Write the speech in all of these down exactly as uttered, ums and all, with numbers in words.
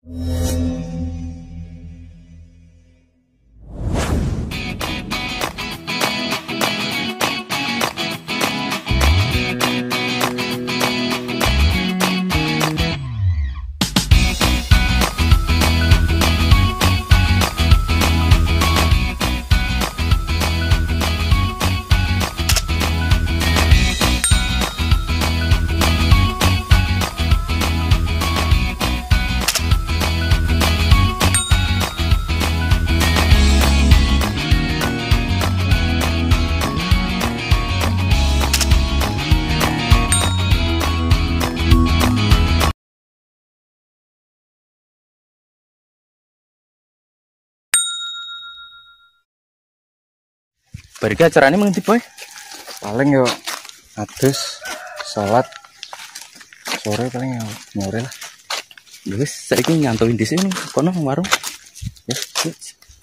Bariki acaranya mengerti boy? Paling yo adus sholat sore paling yo nyore lah. Ya wis saiki nyantuin di sini kono warung. Ya, yuk.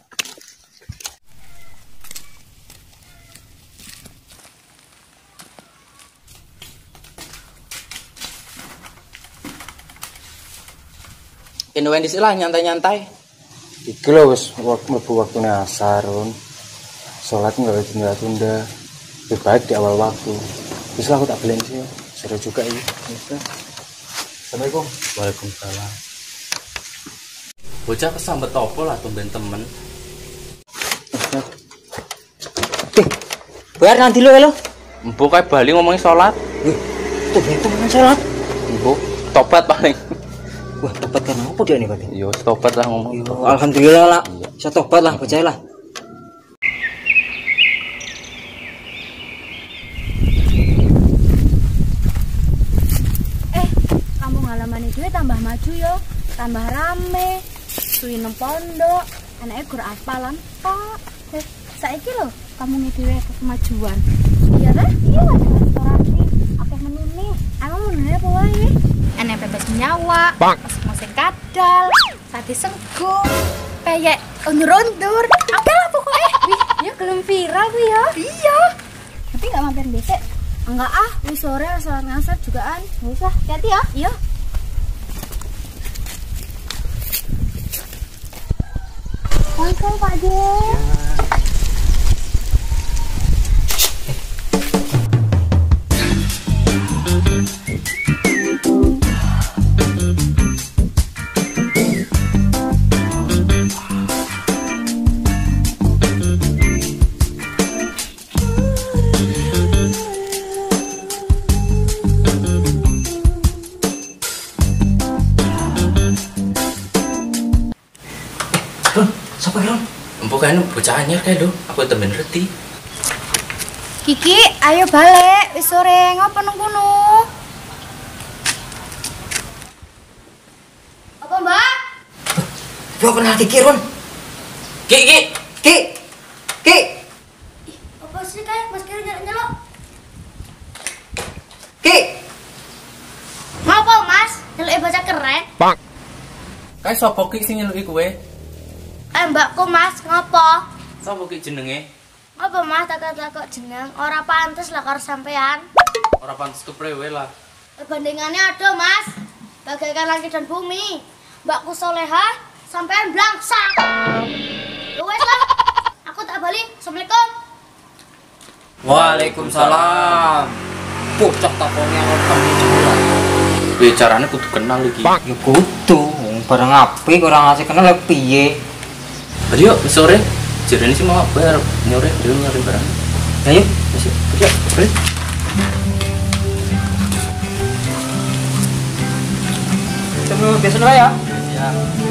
Kene wis lah nyantai-nyantai. Iki lho wis mlebu waktune asar. Sholat nggak tunda-tunda, lebih baik di awal waktu. Bisa aku tak beliin sih, seru juga ini. Assalamualaikum. Waalaikumsalam. Bocah kesambet opo lah tumben temen. Eh, bayar nanti lo ya lo. Mbok kayak bali ngomongin sholat. Eh, tumben temenan sholat. Mbok tobat paling. Wah, tobat karena apa dia nih Pak? Yo tobat lah ngomong. Yo, alhamdulillah lah. Saya tobat lah, percayalah. Gue tambah maju yo, tambah rame, suwi nang pondok, anaknya gur apalan pak. Eh, saiki lo, kamu ngedewe kemajuan. Iya kan? Iya ada restorasi, apa menu nih? Emang menunya apa wae? Enak bebas nyawa, musik kadal, sate senggung, peyek undur-undur, apa lah pokoknya. Wih, ya belum viral gue ya. Iya. Tapi nggak mampir besok? Enggak ah, wis sore sholat ngasar jugaan. Nggak usah, hati ya. Iya. Waalaikumsalam Pak De. Siapa yang? Empuk kan bocah anyar kayak lo, aku temen reti. Kiki, ayo balik, wis sore ngopo nang kono? Apa, Mbak? Yo kenal Kiki Ron. Ki, Ki, Ki. Ki. Apa sih kayak Mas Kira nyelok-nyelok? Ki. Ngopo, Mas? Nyelok bocah keren. Pak. Kayak sapa ki sing nyeluki kowe? Eh, Mbakku, Mas, ngopo? Sapa ki jenenge? Ngopo, Mas, takut-takut jeneng ora pantes lah karo sampean. Ora pantes keprewe lah. Perbandingannya ada, Mas. Bagaikan langit dan bumi. Mbakku soleha, sampean blangsak. Wes lah. Aku tak balik. Assalamualaikum. Waalaikumsalam. Bocah takonnya ngotong iki. Bicarane kudu kenal iki. Ya kudu, barang apik ora ngasih kenal lek piye. Ayo sore. Jarene sih mau bayar nyore dhewe nyari barang. Ayo, Wis, ayo, balik. Tunggu biasa ya. Ya.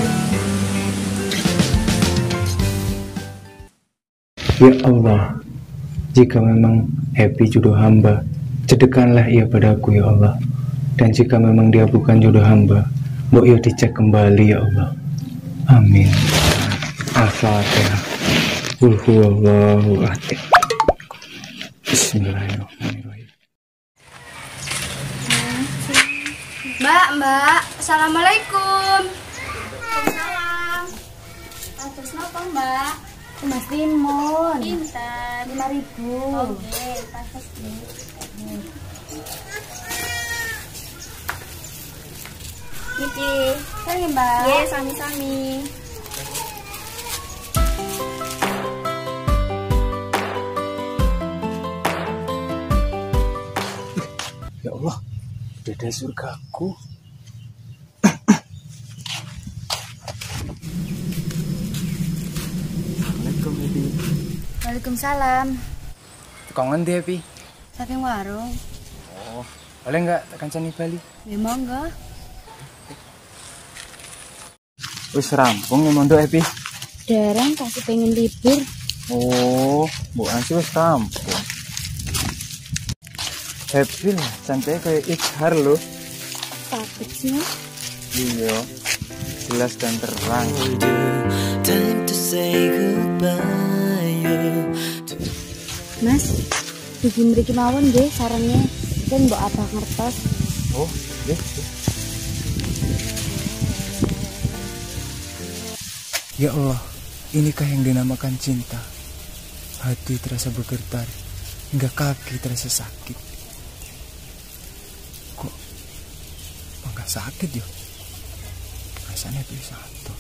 Ya Allah, jika memang happy jodoh hamba, cedekkanlah ia padaku ya Allah. Dan jika memang dia bukan jodoh hamba, mbok ia dicek kembali ya Allah. Amin. Al-Fatihah. Qul huwallahu ahad. Bismillahirrahmanirrahim. Mbak, Mbak. Assalamualaikum. Waalaikumsalam. Atas napa, Mbak? Mas Timun. Pinten? lima ribu. Oke, pas nih. Iki, Mari Mbak. Iya, sami-sami. Ya Allah, beda surgaku. Assalamualaikum Epi. Waalaikumsalam. Kongen dia Epi. Saking warung. Oh, boleh nggak kancani Bali? Ya monggo. Wis rampung ya mondok Epi. Dereng kasih pengen libur. Oh, Bu Ansi wis rampung. Happy lah, santai kayak ikhar loh. Takutnya. Iya, jelas dan terang. Mas, bikin mriki mawon nggih sarengnya. Kan mbok abah ngertos. Oh, iya. Ya Allah, inikah yang dinamakan cinta? Hati terasa bergetar, hingga kaki terasa sakit. Kok enggak sakit ya? Rasanya bisa satu.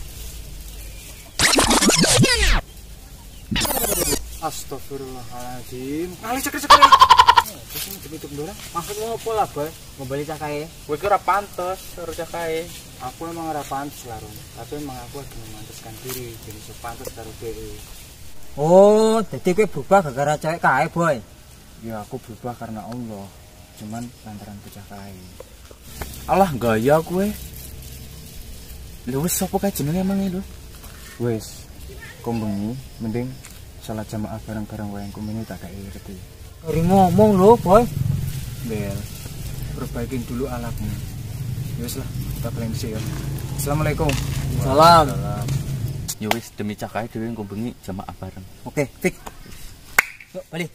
Astagfirullahaladzim. Kali cek-cek. Terus ini demi-demi dorang. Maksudmu apa lah, Boy? Ngobali cakae. Gue kira pantas, harus cakai. Aku emang ora pantas lah, Rum. Tapi emang aku harus memantaskan diri jadi sepantas karo dhewe. Oh, jadi kowe berubah gara-gara cewek kae, Boy. Ya aku berubah karena Allah. Cuman lantaran bocah kae. Alah, gaya gue. Lho wis sapa kae jenenge emang lho? Wis. Kombengi mending salat jamaah bareng-bareng wae engko mene tak kae reti. Hari ngomong lho, Boy. Bel. Perbaikin dulu alatmu. Ya wis lah, kita balik sih ya. Assalamualaikum. Salam. Ya wis demi cakae dhewe engko bengi jamaah bareng. Oke, fix. Yuk, balik.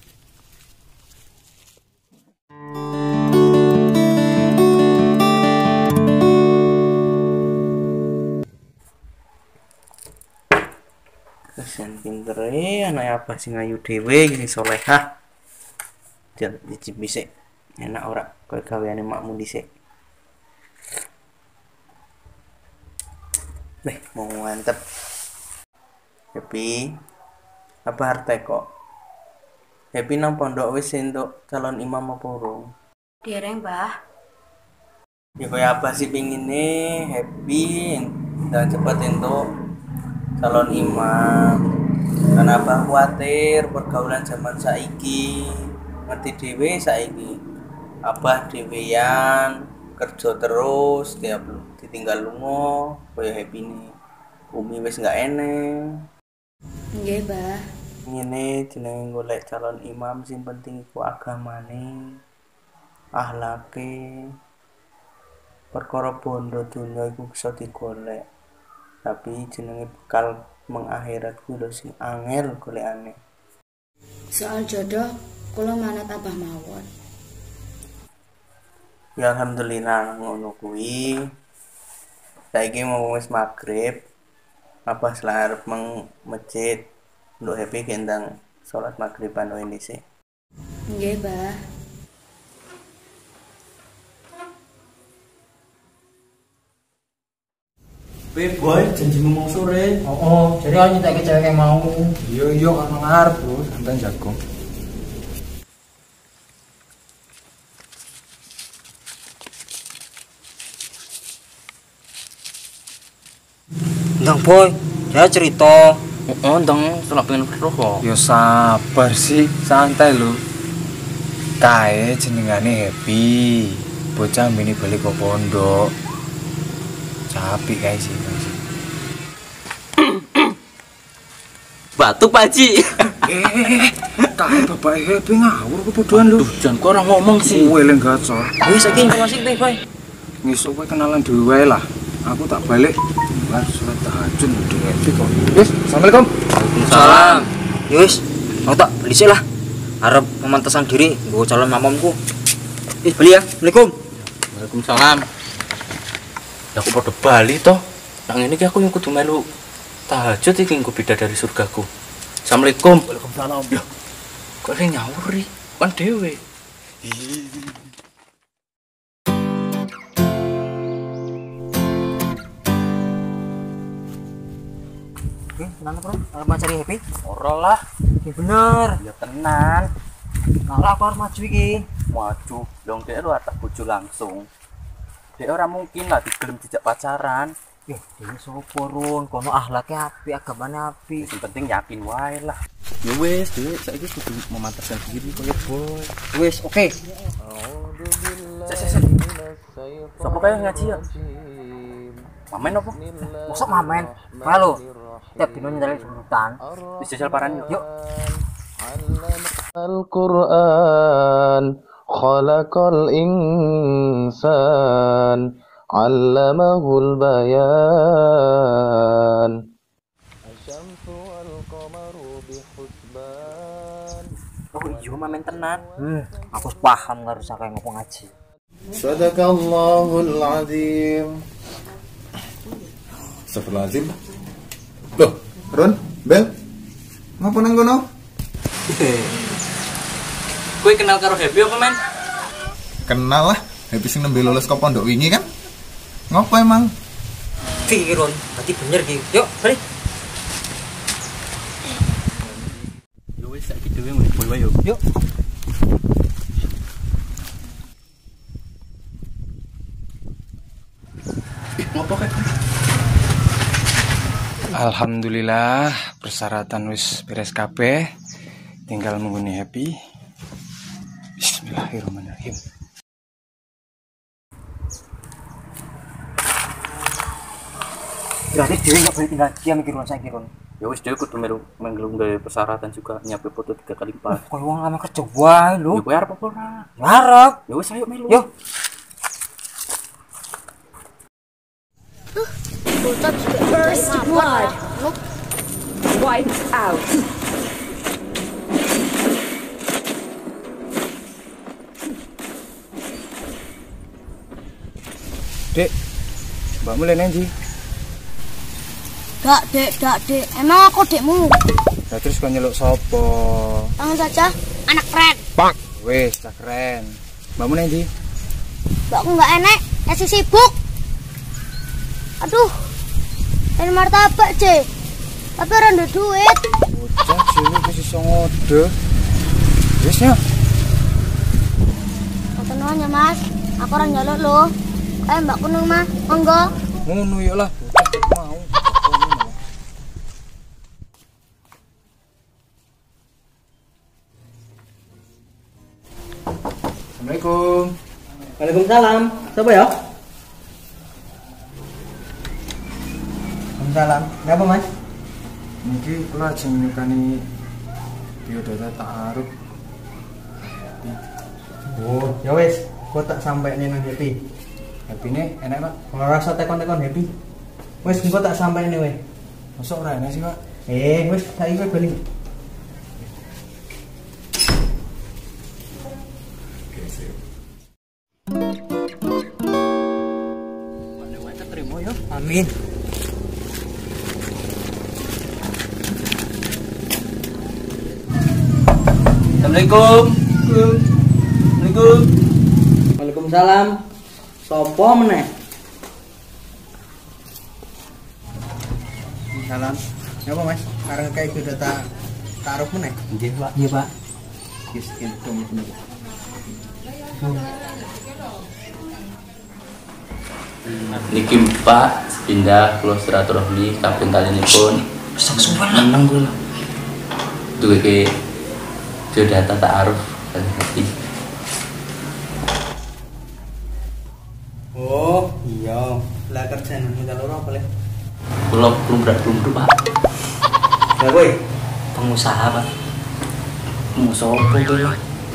Kasian pinter e anak apa sing ayu dhewe sing solehah. Jangan dicipi sik. Enak ora koyo gaweane makmu dhisik. Weh, mau mantep. Happy. Apa harta kok? Happy nang pondok wis entuk calon imam apa urung? Dereng, Mbah. Ya koyo apa sih pingine Happy dan cepet entuk calon imam. Kenapa khawatir pergaulan zaman saiki? Ngerti dhewe saiki. Abah dhewean kerja terus tiap ditinggal lunga koyo Happy nih. Umi wis gak eneng. Nggih, Mbah. Ngene jenenge golek calon imam sing penting iku agamane, akhlake. Perkara bondo dunya iku bisa digolek. Tapi jenenge bekal mengakhirat ku lho sing angel golekane. Soal jodoh kula manut abah mawon. Ya alhamdulillah ngono kuwi. Saiki mau wis magrib. Apa selarep meng masjid nduk Happy gendang salat maghriban wae dhisik. Nggih, Mbah. Be Boy, janjimu mau sore. Oh, oh. Jadi aku nyetek cewek yang mau. Iya iya kan ngarep bro, santan jagung. Ndang Boy, saya cerita. Oh, ndang selak pengen weruh kok. Yo sabar sih, santai lho. Kae jenengane Happy. Bocah mini balik ke pondok. Capek kae sih. Batuk Pak Haji. Eh, kae bapak Happy ngawur kebodohan lho. Duh, jangan kok orang ngomong sih. Kowe leng gacor. Wis saiki informasi piye, Boy? Ngisuk kowe kenalan dhewe wae lah. Aku tak balik. Lah salat tahajud di Happy kok. Wis, assalamualaikum. Salam. Ya wis, aku tak beli sih lah. Arep pemantasan diri nggo calon mamamku. Wis beli ya. Assalamualaikum. Waalaikumsalam. Ya aku padha bali toh. Nang ngene iki aku yang kudu melu tahajud iki engko beda dari surgaku. Assalamualaikum. Waalaikumsalam. Ya. Kok sing nyawuri? Kan dhewe. Oke, tenan bro. Arep mencari happy. Ora lah. Iki bener. Ya tenan. Ngalah aku arep maju iki. Maju. Dong dhek lu tak bojo langsung. Dhek ora mungkin lah digelem dijak pacaran. Yo, dene sopo Run? Kono akhlaknya apik, agamane apik. Yang penting yakin wae lah. Ya wis, dhek saiki kudu memantapkan diri koyo boy. Wis, oke. Sik sik sik. Sopo kae ngaji ya? Mamen opo? Mosok mamen. Halo. Tiap dino nyendali sebutan. Wis jajal paran yuk. Yuk. Al-Quran khalaqal insan allamahul bayan asyamsu wal qamaru bihusban. Oh iya mamen tenan. Hmm, aku paham harus akeh ngomong ngaji. Sadaqallahul azim. Astagfirullahaladzim. Loh, Ron, Bel, ngapa nang kono? Kowe kenal karo Happy apa men? Kenal lah, Happy sing nembe lulus ke pondok wingi kan? Ngapa emang? Iki Ron, berarti bener iki. Yuk, balik. Yo wis saiki dhewe ngene boy wae yo. Yuk. Ngopo kae? Alhamdulillah persyaratan wis beres kabeh, tinggal menghuni Happy. Bismillahirrahmanirrahim. Berarti dhewe enggak boleh tinggal diam iki Ron saiki Ron. Ya wis dhewe kudu melu menggelung gawe persyaratan juga nyiapin foto tiga kali lipat. Koyo wong lama kerja wae lho. Ya kowe arep apa ora? Ya arep. Ya wis ayo melu. Yuk. First blood. Wiped out. Dek, mbak mulai nanti. Dak, Dek, dak, Dek. Emang aku dekmu. Nah, terus kau nyeluk sopo? Tangan saja. Anak keren. Wes, tak keren. Mbak mulai nanti. Mbakku nggak enek, masih sibuk. Aduh. Ini martabak, C. Tapi orang ada duit. Bocah cilik masih ngode. Wes ya. Kata nuanya, Mas. Aku orang jaluk loh. Eh, Mbak Kunung mah, monggo. Ngono ya lah. Bocah mau. Assalamualaikum. Waalaikumsalam. Siapa ya? Waalaikumsalam. Kenapa Mas? Mungkin kula aja nyukani biodata ta'aruf. Oh, ya wis, gua tak sampai nih nang Happy. Happy ini enak Pak. Kalau rasa tekon-tekon Happy. Wis gua tak sampai nih weh. Masuk ora enak sih Pak. Eh, wis saiki kowe balik. Terima ya. Amin. Assalamualaikum. Assalamualaikum. Waalaikumsalam. Sopo meneh? Salam. Napa Mas? Kareng kayak biodata taruh meneh? Nggih, Pak. Iya, Pak. Wis itu meneh. Niki Pak pindah kula silaturahmi kaping kalinipun meneng kula. Duwe ke biodata ta'aruf kali hati. Oh, iya. Lah kerjaan kita loro apa le? Kula belum Pak. Lah kowe Pengusaha Pak. Pengusaha apa kowe?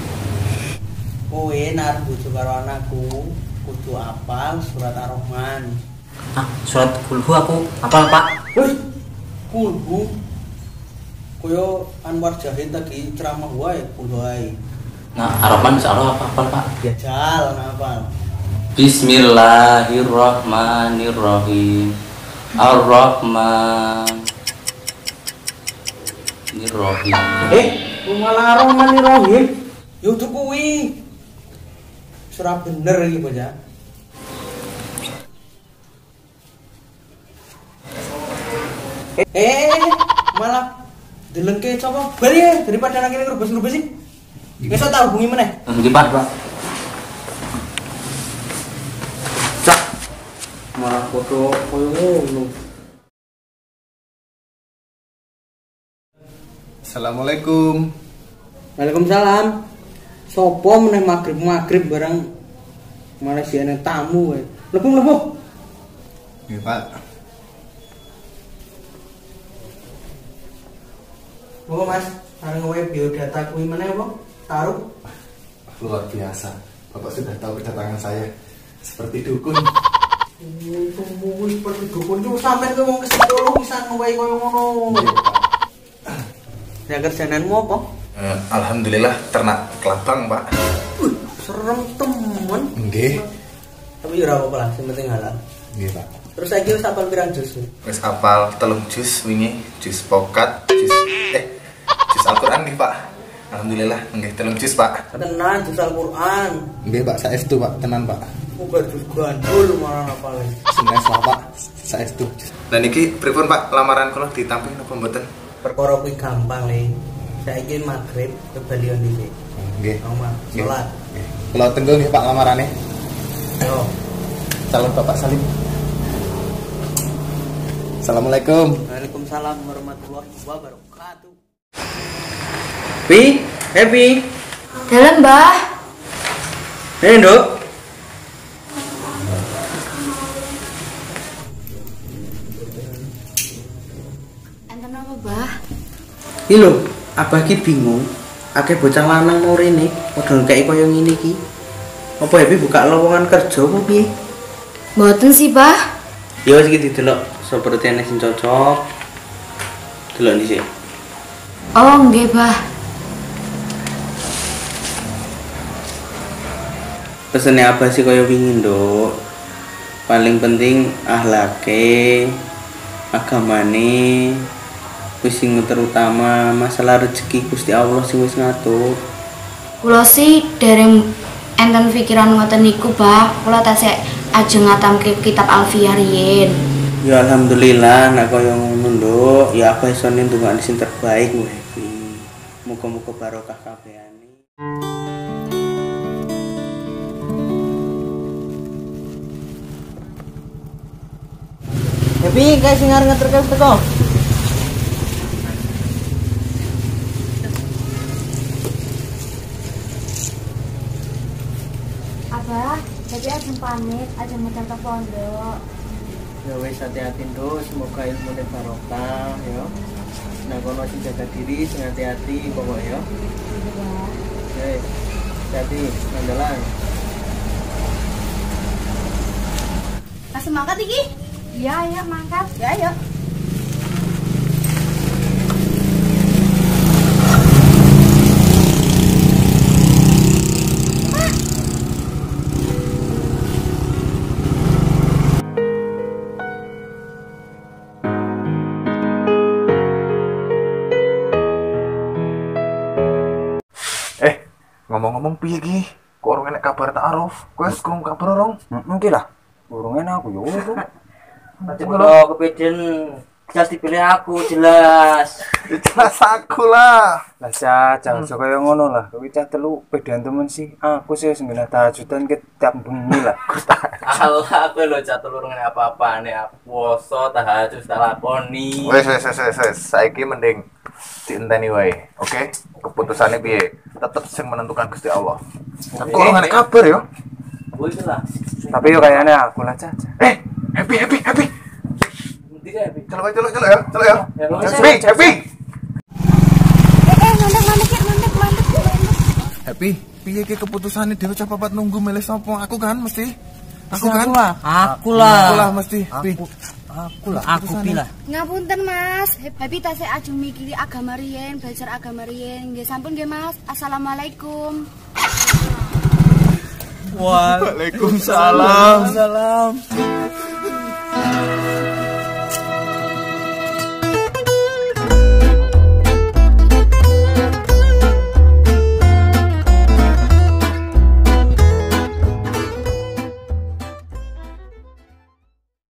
kowe naruh bojo karo anakku kudu apal surat Ar-Rahman. Ah, surat kulhu aku apal Pak. Wih, kulhu. Koyo Anwar Jahid tadi ceramah wae kulhu ae. Nah, Ar-Rahman insyaallah apa apal Pak. Ya jalan apal. Bismillahirrahmanirrahim. Ar-Rahman. Nirrahim. Eh, malah Ar-Rahmanirrahim. Yo tuh kuwi. Surah bener iki bocah. Eh, malah delengke coba bari ya daripada nang kene ngrubus-ngrubus sih. Besok tak hubungi meneh. Nggih, Pak, Pak. Cak. Malah foto koyo ngono. Assalamualaikum. Waalaikumsalam. Sopo meneh magrib-magrib barang malah siane tamu wae. Lebu-lebu. Nggih, Pak. Apa Mas? Areng wae biodata kuwi meneh apa? Taruh. Luar biasa. Bapak sudah tahu kedatangan saya. Seperti dukun. Tunggu seperti dukun itu sampean ku wong kesepuluh pisan wae koyo ngono. Ya kerjaanmu apa? Uh, Alhamdulillah ternak kelabang, Pak. Uh, serem temen. Nggih. Tapi ora apa-apa lah, sing penting halal. Nggih, Pak. Terus saiki wis apal pirang jus? Wis apal telung jus wingi, jus pokat, jus eh jus Al-Qur'an nih, Pak. Alhamdulillah nggih telung jus, Pak. Tenan jus Al-Qur'an. Nggih, Pak, saestu, Pak, tenan, Pak. Bukan jus gandul malah apal. Senes lah, Pak. Saestu. Lah niki pripun, Pak, lamaran kula ditampung napa mboten? Perkara kuwi gampang, Le. Saiki magrib ke Balion dhisik. Nggih. Omah salat. Nggih. Kula tunggu nggih, Pak, lamarane. Yo. Calon Bapak Salim. Assalamualaikum. Waalaikumsalam warahmatullahi wabarakatuh. Pi, Happy. Dalam, Mbah. Nih, Nduk. Enten apa, Mbah? Iki lho, Abah ki bingung. Akeh bocah lanang mau rene, model kayak koyo ngene iki. Apa Happy buka lowongan kerja apa piye? Mboten sih, Mbah. Ya wis iki didelok seperti ana sing cocok. Delok dhisik. Oh, nggih, Mbah. Pesene Abah sih koyo wingi, Nduk. Paling penting akhlake, agamane, wis sing terutama masalah rezeki Gusti Allah sing wis ngatur. Kula sih dereng enten pikiran ngoten niku, Mbah. Kula tasih ajeng ngatamke kitab Alfiyah riyin. Ya alhamdulillah nek koyo ngono, Nduk. Ya Abah iso ndongakne sing terbaik kowe iki. Muga-muga barokah kabehane. Tapi guys sing arep ngeterke teko. Abah, tapi ajeng pamit, ajeng mencang ke pondok. Ya wis hati-hati Nduk, semoga ilmune barokah ya. Nah kono sing jaga diri, sing hati-hati pokok ya. Oke. Hati, andalan. Kasih mangkat iki? Iya, iya, mangkat. Ya, ayo. Eh, ngomong-ngomong piye iki? Kok ora enek kabar ta'aruf? Kowe wis krungu kabar ora? Mungkin lah. Burung enak aku yo itu. Nanti kalau kepeden jelas dipilih aku, jelas. Jelas aku lah. Lah cah, jangan sok kaya ngono lah. Kowe cah telu pedan temen sih. Aku sih wis ngene tahajudan ke tiap bengi lah. Allah, aku lho jatuh lurung apa-apa nih. Puasa tahajud tak lakoni. Wes wes wes wes wes. Saiki mending dienteni wae. Oke? Keputusane piye? Tetep sing menentukan Gusti Allah. Aku ora enek kabar yo. Wis lah. Tapi yo kayaknya aku lah cah. Eh, happy happy happy. Nanti ya, Bi. Celok celok celok ya, celok ya. Ya, Happy happy. Eh, eh, mandek, mandek, ya, mandek, mandek, mandek. Happy, piye ki keputusane dhewe cah papat nunggu milih sapa? Aku kan mesti. Aku kan. Aku lah. Aku lah mesti. Pi. Aku lah. Aku pilih. Ngapunten, Mas. Happy tasih ajeng mikiri agama riyen, belajar agama riyen. Nggih sampun nggih, Mas. Assalamualaikum. Waalaikumsalam. Salam.